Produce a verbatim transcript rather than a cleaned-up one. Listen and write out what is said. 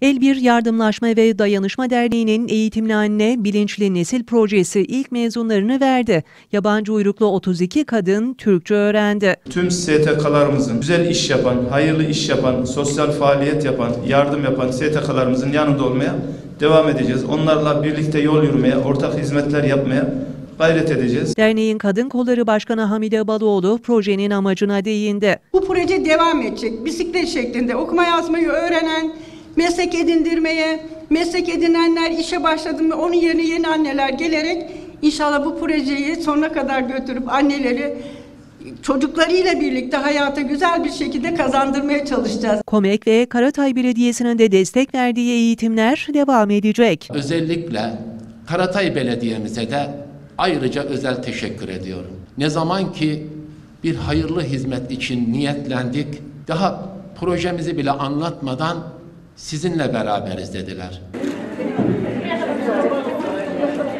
El Bir Yardımlaşma ve Dayanışma Derneği'nin Eğitimli Anne Bilinçli Nesil projesi ilk mezunlarını verdi. Yabancı uyruklu otuz iki kadın Türkçe öğrendi. Tüm S T K'larımızın, güzel iş yapan, hayırlı iş yapan, sosyal faaliyet yapan, yardım yapan S T K'larımızın yanında olmaya devam edeceğiz. Onlarla birlikte yol yürümeye, ortak hizmetler yapmaya gayret edeceğiz. Derneğin Kadın Kolları Başkanı Hamide Balıoğlu projenin amacına değindi. Bu proje devam edecek. Bisiklet şeklinde okuma yazmayı öğrenen, meslek edindirmeye, meslek edinenler işe başladı mı onun yerine yeni anneler gelerek inşallah bu projeyi sonuna kadar götürüp anneleri çocuklarıyla birlikte hayata güzel bir şekilde kazandırmaya çalışacağız. KOMEK ve Karatay Belediyesi'nin de destek verdiği eğitimler devam edecek. Özellikle Karatay Belediye'mize de ayrıca özel teşekkür ediyorum. Ne zaman ki bir hayırlı hizmet için niyetlendik, daha projemizi bile anlatmadan sizinle beraberiz dediler.